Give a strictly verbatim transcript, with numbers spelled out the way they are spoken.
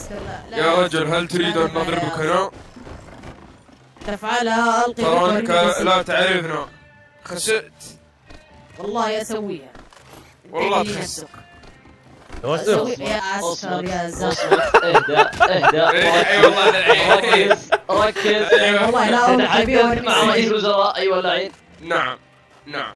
لا. يا رجل هل تريد أن نضربك هنا؟ تفعلها ألقي ترى أنك لا تعرفنا. خسئت. والله أسويها. والله تخس. أسوي يا عسكر يا زلمة. اهدى اهدى. اي والله العين. ركز ركز. والله لا تتحدث مع رئيس الوزراء. ايوه اللعين. نعم نعم.